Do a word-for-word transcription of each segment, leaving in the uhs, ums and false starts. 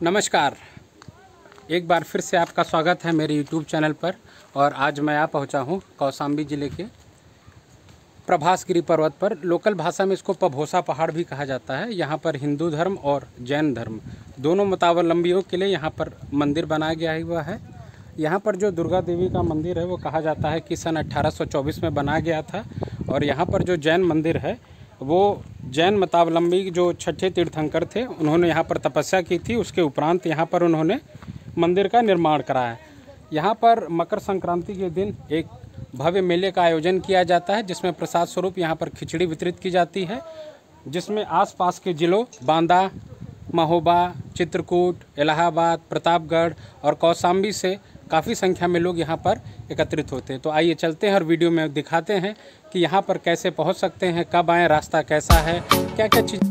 नमस्कार, एक बार फिर से आपका स्वागत है मेरे यूट्यूब चैनल पर। और आज मैं आ पहुंचा हूं कौशाम्बी ज़िले के प्रभासगिरी पर्वत पर। लोकल भाषा में इसको पभोसा पहाड़ भी कहा जाता है। यहां पर हिंदू धर्म और जैन धर्म दोनों मतावलंबियों के लिए यहां पर मंदिर बनाया गया हुआ है। यहां पर जो दुर्गा देवी का मंदिर है वो कहा जाता है कि सन अट्ठारह सौ चौबीस में बनाया गया था। और यहाँ पर जो जैन मंदिर है वो जैन मतावलंबी जो छठे तीर्थंकर थे उन्होंने यहाँ पर तपस्या की थी। उसके उपरांत यहाँ पर उन्होंने मंदिर का निर्माण कराया। यहाँ पर मकर संक्रांति के दिन एक भव्य मेले का आयोजन किया जाता है, जिसमें प्रसाद स्वरूप यहाँ पर खिचड़ी वितरित की जाती है, जिसमें आसपास के जिलों बांदा, महोबा, चित्रकूट, इलाहाबाद, प्रतापगढ़ और कौशाम्बी से काफ़ी संख्या में लोग यहाँ पर एकत्रित होते हैं। तो आइए चलते हैं और वीडियो में दिखाते हैं कि यहाँ पर कैसे पहुँच सकते हैं, कब आएँ, रास्ता कैसा है, क्या क्या चीज़।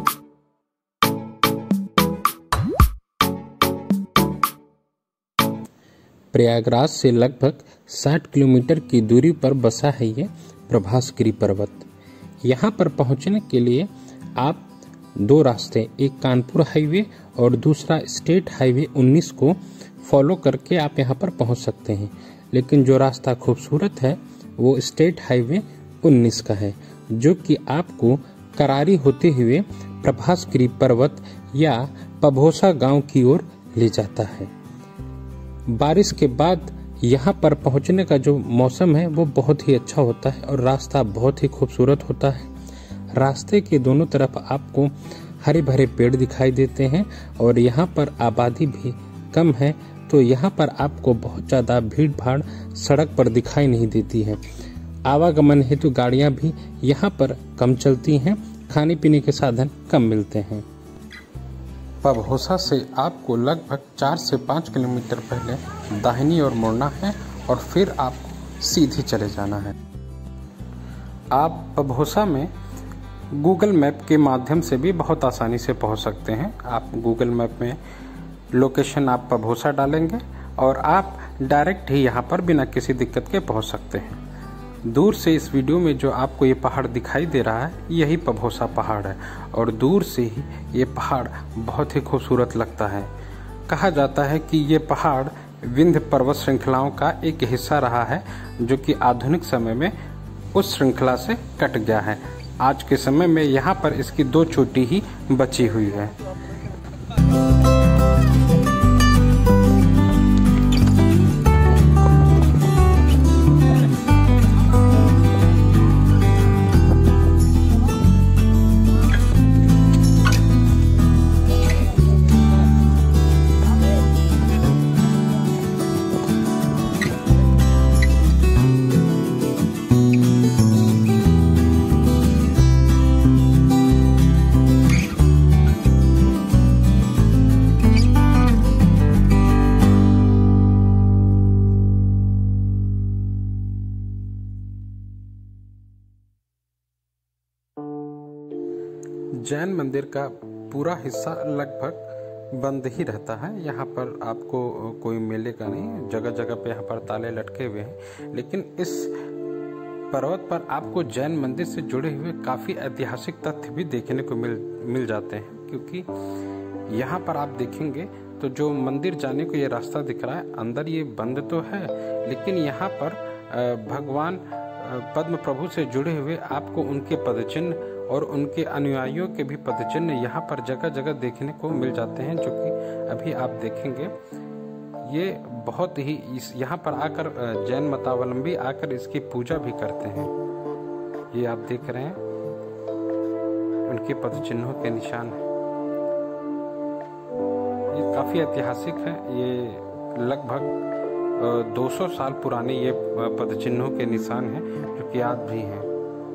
प्रयागराज से लगभग साठ किलोमीटर की दूरी पर बसा है ये प्रभासगिरी पर्वत। यहाँ पर पहुँचने के लिए आप दो रास्ते, एक कानपुर हाईवे और दूसरा स्टेट हाईवे उन्नीस को फॉलो करके आप यहाँ पर पहुँच सकते हैं। लेकिन जो रास्ता खूबसूरत है वो स्टेट हाईवे उन्नीस का है, जो कि आपको करारी होते हुए प्रभासगिरी पर्वत या पभोसा गांव की ओर ले जाता है। बारिश के बाद यहाँ पर पहुँचने का जो मौसम है वो बहुत ही अच्छा होता है और रास्ता बहुत ही खूबसूरत होता है। रास्ते के दोनों तरफ आपको हरे भरे पेड़ दिखाई देते हैं और यहाँ पर आबादी भी कम है, तो यहाँ पर आपको बहुत ज़्यादा भीड़ भाड़ सड़क पर दिखाई नहीं देती है। आवागमन हेतु गाड़ियाँ भी यहाँ पर कम चलती हैं, खाने पीने के साधन कम मिलते हैं। पभोसा से आपको लगभग चार से पाँच किलोमीटर पहले दाहिनी ओर मुड़ना है और फिर आपको सीधे चले जाना है। आप पभोसा में गूगल मैप के माध्यम से भी बहुत आसानी से पहुंच सकते हैं। आप गूगल मैप में लोकेशन आप पभोसा डालेंगे और आप डायरेक्ट ही यहाँ पर बिना किसी दिक्कत के पहुँच सकते हैं। दूर से इस वीडियो में जो आपको ये पहाड़ दिखाई दे रहा है यही पभोसा पहाड़ है और दूर से ही ये पहाड़ बहुत ही खूबसूरत लगता है। कहा जाता है कि ये पहाड़ विंध्य पर्वत श्रृंखलाओं का एक हिस्सा रहा है, जो कि आधुनिक समय में उस श्रृंखला से कट गया है। आज के समय में यहाँ पर इसकी दो चोटी ही बची हुई है। जैन मंदिर का पूरा हिस्सा लगभग बंद ही रहता है। यहाँ पर आपको कोई मेले का नहीं, जगह जगह पे यहाँ पर ताले लटके हुए हैं। लेकिन इस पर्वत पर आपको जैन मंदिर से जुड़े हुए काफ़ी ऐतिहासिक तथ्य भी देखने को मिल मिल जाते हैं, क्योंकि यहाँ पर आप देखेंगे तो जो मंदिर जाने को ये रास्ता दिख रहा है, अंदर ये बंद तो है, लेकिन यहाँ पर भगवान पद्म प्रभु से जुड़े हुए आपको उनके पदचिन्ह और उनके अनुयायियों के भी पदचिन्ह यहाँ पर जगह जगह देखने को मिल जाते हैं, जो कि अभी आप देखेंगे। ये बहुत ही इस यहाँ पर आकर जैन मतावलंबी आकर इसकी पूजा भी करते हैं। ये आप देख रहे हैं उनके पदचिन्हों के निशान है। ये काफ़ी ऐतिहासिक है। ये लगभग दो सौ साल पुराने ये पदचिन्हों के निशान हैं, जो कि आज भी हैं।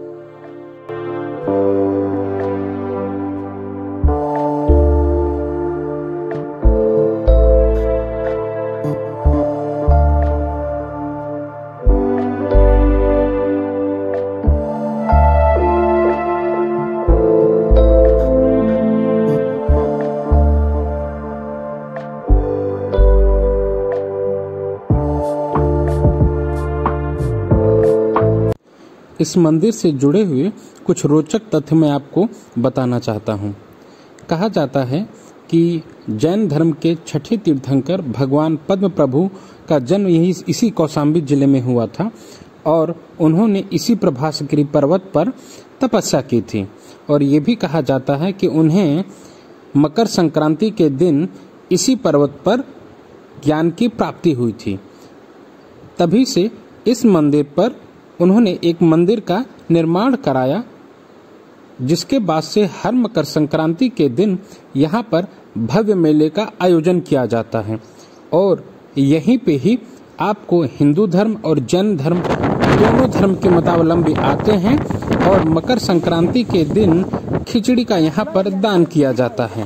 इस मंदिर से जुड़े हुए कुछ रोचक तथ्य मैं आपको बताना चाहता हूँ। कहा जाता है कि जैन धर्म के छठे तीर्थंकर भगवान पद्म प्रभु का जन्म यही इसी कौशाम्बी जिले में हुआ था और उन्होंने इसी प्रभासगिरी पर्वत पर तपस्या की थी। और ये भी कहा जाता है कि उन्हें मकर संक्रांति के दिन इसी पर्वत पर ज्ञान की प्राप्ति हुई थी। तभी से इस मंदिर पर उन्होंने एक मंदिर का निर्माण कराया, जिसके बाद से हर मकर संक्रांति के दिन यहाँ पर भव्य मेले का आयोजन किया जाता है। और यहीं पे ही आपको हिंदू धर्म और जैन धर्म दोनों धर्म के मतावलंबी आते हैं और मकर संक्रांति के दिन खिचड़ी का यहाँ पर दान किया जाता है।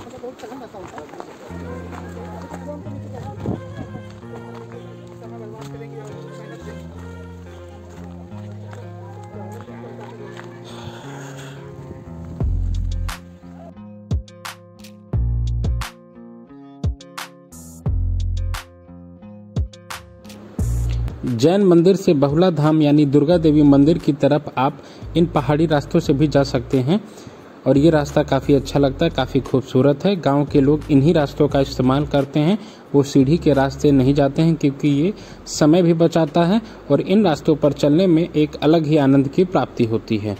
जैन मंदिर से बहुला धाम यानी दुर्गा देवी मंदिर की तरफ आप इन पहाड़ी रास्तों से भी जा सकते हैं और ये रास्ता काफ़ी अच्छा लगता है, काफ़ी खूबसूरत है। गांव के लोग इन्हीं रास्तों का इस्तेमाल करते हैं, वो सीढ़ी के रास्ते नहीं जाते हैं क्योंकि ये समय भी बचाता है और इन रास्तों पर चलने में एक अलग ही आनंद की प्राप्ति होती है।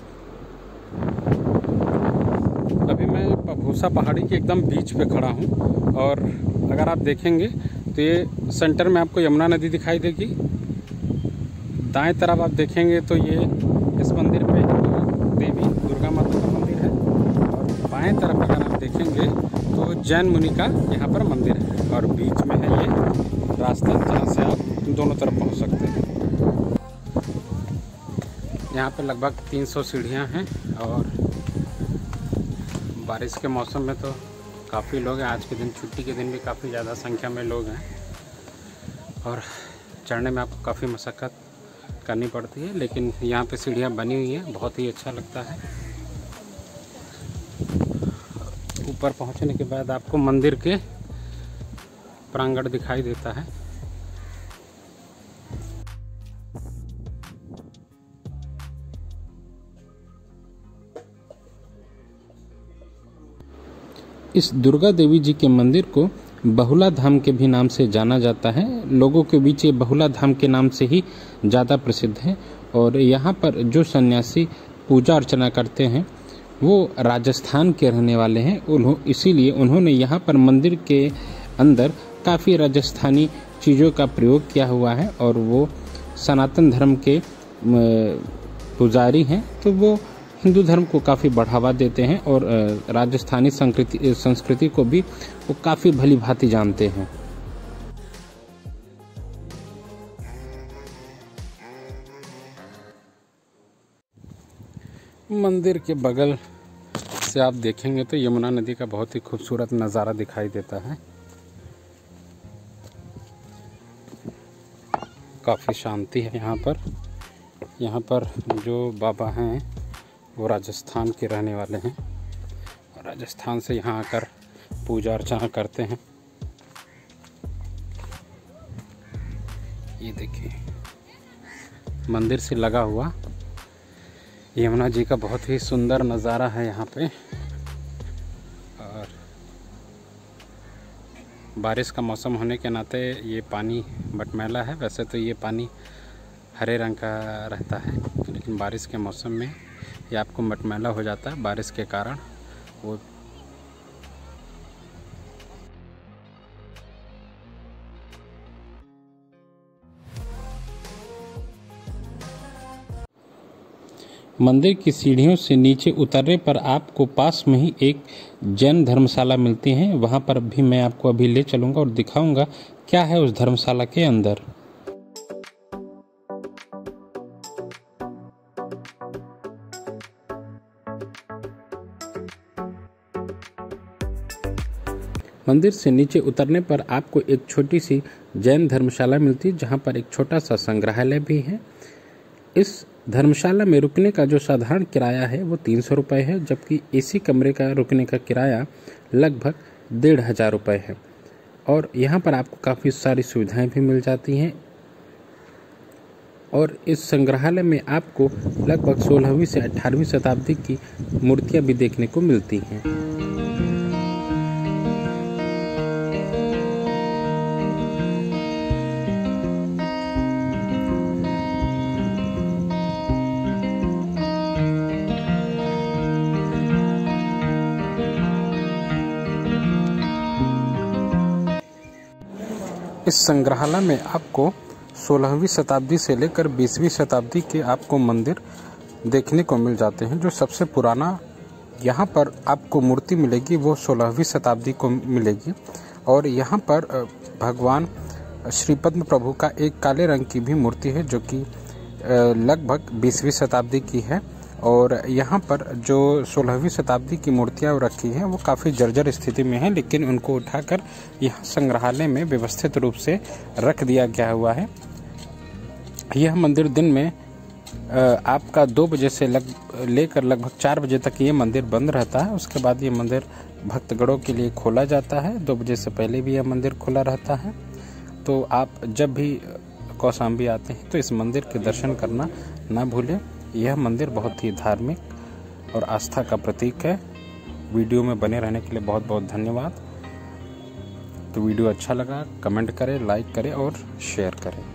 अभी मैं भूसा पहाड़ी के एकदम बीच पे खड़ा हूँ और अगर आप देखेंगे तो ये सेंटर में आपको यमुना नदी दिखाई देगी। दाएं तरफ आप देखेंगे तो ये इस मंदिर पे देवी दुर्गा माता का मंदिर है और बाएं तरफ अगर आप देखेंगे तो जैन मुनि का यहाँ पर मंदिर है और बीच में है ये रास्ता जहाँ से आप दोनों तरफ पहुँच सकते हैं। यहाँ पे लगभग तीन सौ सीढ़ियाँ हैं और बारिश के मौसम में तो काफ़ी लोग हैं। आज के दिन छुट्टी के दिन भी काफ़ी ज़्यादा संख्या में लोग हैं और चढ़ने में आपको काफ़ी मशक्क़त करनी पड़ती है, लेकिन यहाँ पे सीढ़ियाँ बनी हुई हैं, बहुत ही अच्छा लगता है। ऊपर पहुँचने के बाद आपको मंदिर के प्रांगण दिखाई देता है। इस दुर्गा देवी जी के मंदिर को बहुला धाम के भी नाम से जाना जाता है। लोगों के बीच ये बहुला धाम के नाम से ही ज़्यादा प्रसिद्ध है और यहाँ पर जो सन्यासी पूजा अर्चना करते हैं वो राजस्थान के रहने वाले हैं। उन्हों इसीलिए उन्होंने यहाँ पर मंदिर के अंदर काफ़ी राजस्थानी चीज़ों का प्रयोग किया हुआ है और वो सनातन धर्म के पुजारी हैं, तो वो हिंदू धर्म को काफ़ी बढ़ावा देते हैं और राजस्थानी संस्कृति संस्कृति को भी वो काफ़ी भली भांति जानते हैं। मंदिर के बगल से आप देखेंगे तो यमुना नदी का बहुत ही खूबसूरत नज़ारा दिखाई देता है। काफ़ी शांति है यहाँ पर। यहाँ पर जो बाबा हैं वो राजस्थान के रहने वाले हैं और राजस्थान से यहाँ आकर पूजा अर्चना करते हैं। ये देखिए मंदिर से लगा हुआ यमुना जी का बहुत ही सुंदर नज़ारा है यहाँ पे। और बारिश का मौसम होने के नाते ये पानी मटमैला है। वैसे तो ये पानी हरे रंग का रहता है, लेकिन बारिश के मौसम में ये आपको मटमैला हो जाता है बारिश के कारण। वो मंदिर की सीढ़ियों से नीचे उतरने पर आपको पास में ही एक जैन धर्मशाला मिलती है। वहां पर भी मैं आपको अभी ले चलूंगा और दिखाऊंगा क्या है उस धर्मशाला के अंदर। मंदिर से नीचे उतरने पर आपको एक छोटी सी जैन धर्मशाला मिलती है, जहां पर एक छोटा सा संग्रहालय भी है। इस धर्मशाला में रुकने का जो साधारण किराया है वो तीन सौ रुपये है, जबकि एसी कमरे का रुकने का किराया लगभग डेढ़ हज़ार रुपये है। और यहाँ पर आपको काफ़ी सारी सुविधाएं भी मिल जाती हैं। और इस संग्रहालय में आपको लगभग सोलहवीं से अठारहवीं शताब्दी की मूर्तियाँ भी देखने को मिलती हैं। इस संग्रहालय में आपको सोलहवीं शताब्दी से लेकर बीसवीं शताब्दी के आपको मंदिर देखने को मिल जाते हैं। जो सबसे पुराना यहाँ पर आपको मूर्ति मिलेगी वो सोलहवीं शताब्दी को मिलेगी और यहाँ पर भगवान श्री पद्म प्रभु का एक काले रंग की भी मूर्ति है जो कि लगभग बीसवीं शताब्दी की है। और यहाँ पर जो सोलहवीं शताब्दी की मूर्तियाँ रखी हैं वो काफ़ी जर्जर स्थिति में हैं, लेकिन उनको उठाकर यहाँ संग्रहालय में व्यवस्थित रूप से रख दिया गया हुआ है। यह मंदिर दिन में आपका दो बजे से लग लेकर लगभग चार बजे तक ये मंदिर बंद रहता है। उसके बाद ये मंदिर भक्तगणों के लिए खोला जाता है। दो बजे से पहले भी यह मंदिर खुला रहता है। तो आप जब भी कौशाम्बी आते हैं तो इस मंदिर के दर्शन करना ना भूलें। यह मंदिर बहुत ही धार्मिक और आस्था का प्रतीक है। वीडियो में बने रहने के लिए बहुत बहुत धन्यवाद। तो वीडियो अच्छा लगा कमेंट करें, लाइक करें और शेयर करें।